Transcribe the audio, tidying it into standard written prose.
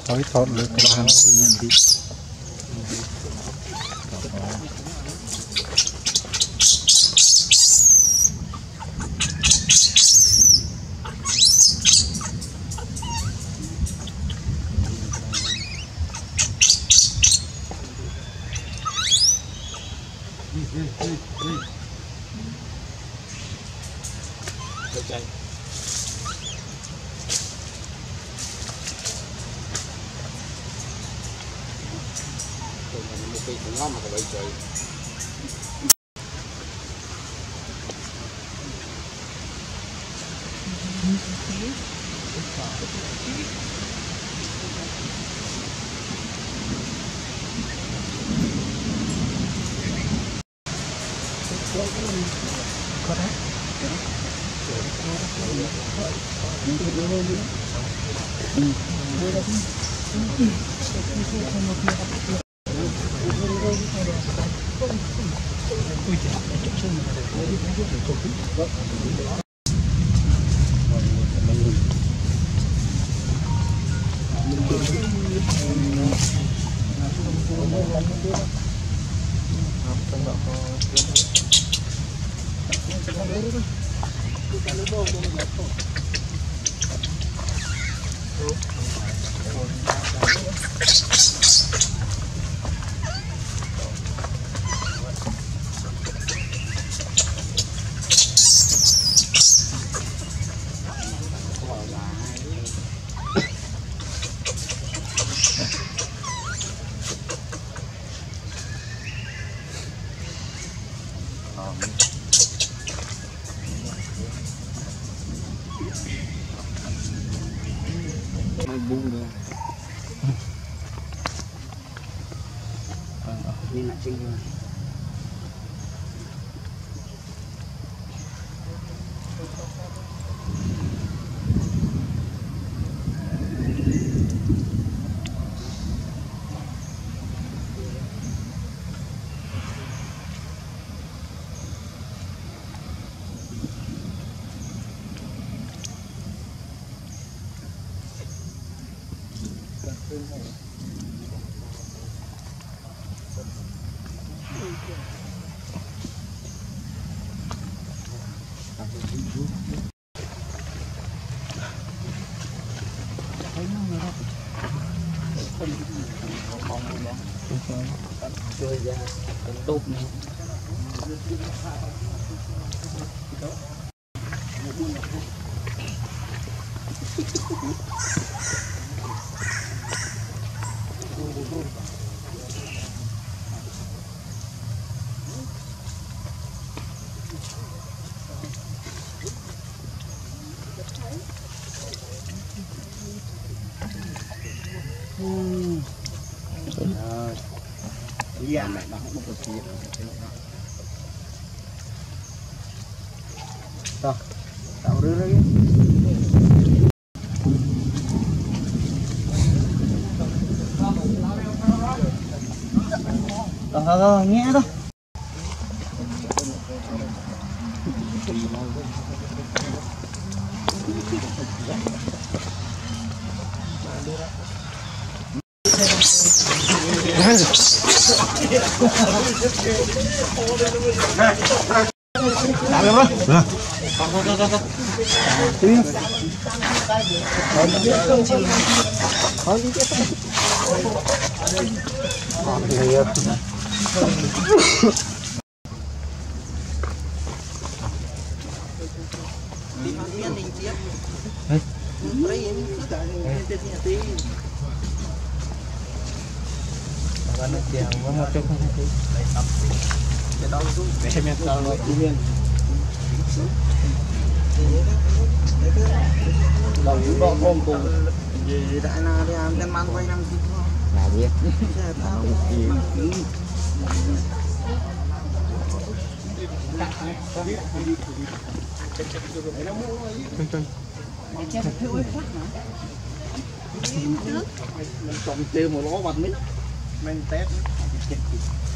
Thôi thọt được cái hàng tự nhiên đi. Chạy. Một cây cũng ngon mà có bấy trời. Có đấy. Bung rồi. Đi lại trên rồi. Chơi ra con tôm này. Dạ mẹ nó không có gì. Rồi, tạo rưới đấy. Rồi, nghe thôi. Làm được không? Được. Nó chèo nó một trong hai cái lấy tập cái đó cũng để em cho nó tự nhiên đầu những bọn ôm cùng gì đại là đi làm chân man quay năm kia là gì mình trồng tiêu một lỗ bạch mít mình test